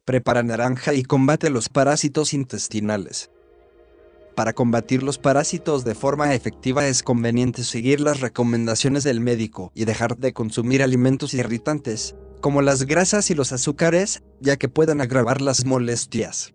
Prepara naranja y combate los parásitos intestinales. Para combatir los parásitos de forma efectiva es conveniente seguir las recomendaciones del médico y dejar de consumir alimentos irritantes, como las grasas y los azúcares, ya que pueden agravar las molestias.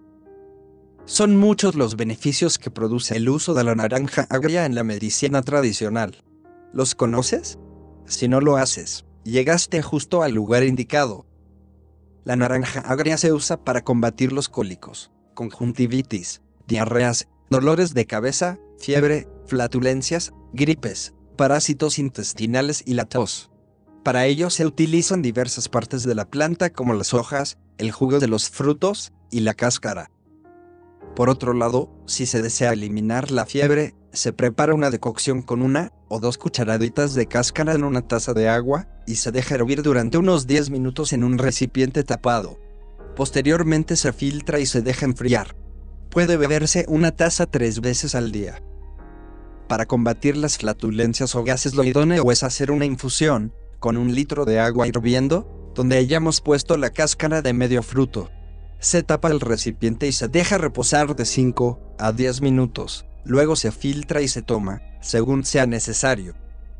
Son muchos los beneficios que produce el uso de la naranja agria en la medicina tradicional. ¿Los conoces? Si no lo haces, llegaste justo al lugar indicado. La naranja agria se usa para combatir los cólicos, conjuntivitis, diarreas, dolores de cabeza, fiebre, flatulencias, gripes, parásitos intestinales y la tos. Para ello se utilizan diversas partes de la planta como las hojas, el jugo de los frutos y la cáscara. Por otro lado, si se desea eliminar la fiebre, se prepara una decocción con 1 o 2 cucharaditas de cáscara en una taza de agua y se deja hervir durante unos 10 minutos en un recipiente tapado. Posteriormente se filtra y se deja enfriar. Puede beberse una taza 3 veces al día. Para combatir las flatulencias o gases, lo idóneo es hacer una infusión con 1 litro de agua hirviendo, donde hayamos puesto la cáscara de medio fruto. Se tapa el recipiente y se deja reposar de 5 a 10 minutos. Luego se filtra y se toma, según sea necesario.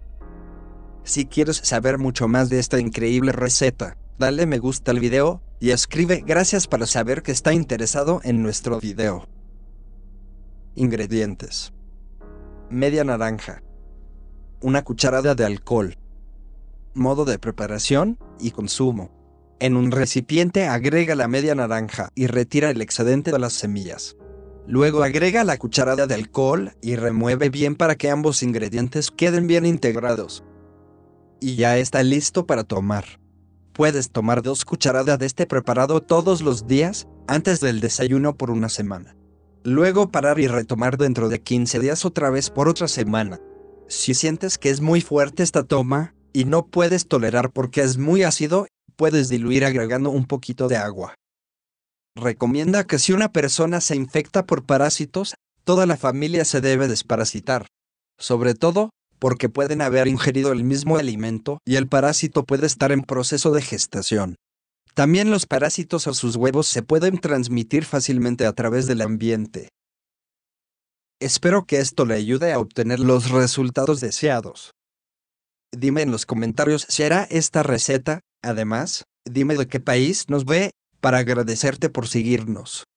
Si quieres saber mucho más de esta increíble receta, dale me gusta al video y escribe gracias para saber que está interesado en nuestro video. Ingredientes: media naranja, 1 cucharada de alcohol. Modo de preparación y consumo: en un recipiente agrega la media naranja y retira el excedente de las semillas. Luego agrega la cucharada de alcohol y remueve bien para que ambos ingredientes queden bien integrados. Y ya está listo para tomar. Puedes tomar 2 cucharadas de este preparado todos los días, antes del desayuno por 1 semana. Luego parar y retomar dentro de 15 días otra vez por otra semana. Si sientes que es muy fuerte esta toma, y no puedes tolerar porque es muy ácido, puedes diluir agregando un poquito de agua. Recomienda que si una persona se infecta por parásitos, toda la familia se debe desparasitar. Sobre todo, porque pueden haber ingerido el mismo alimento y el parásito puede estar en proceso de gestación. También los parásitos o sus huevos se pueden transmitir fácilmente a través del ambiente. Espero que esto le ayude a obtener los resultados deseados. Dime en los comentarios si hará esta receta. Además, dime de qué país nos ve, para agradecerte por seguirnos.